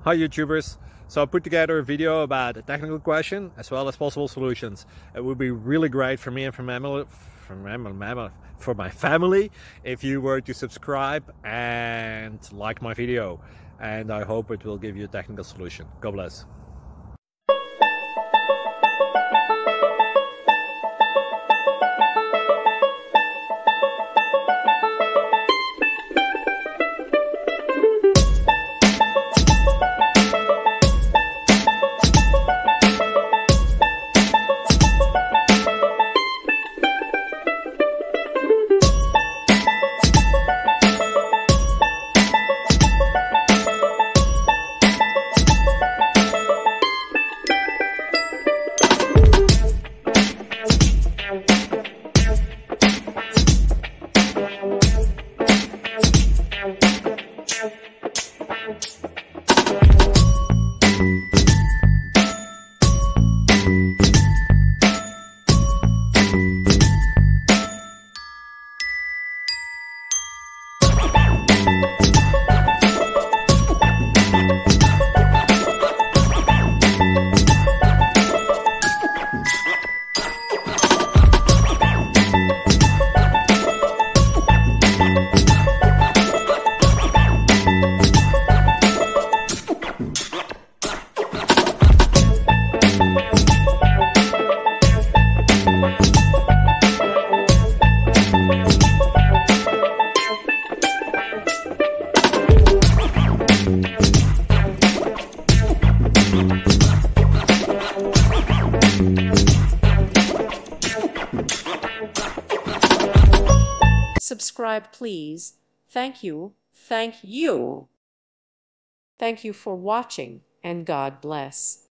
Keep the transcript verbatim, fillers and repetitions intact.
Hi YouTubers! So I put together a video about a technical question as well as possible solutions. It would be really great for me and for my, for for my family if you were to subscribe and like my video, and I hope it will give you a technical solution. God bless. Subscribe, please. Thank you. Thank you. Thank you for watching, and God bless.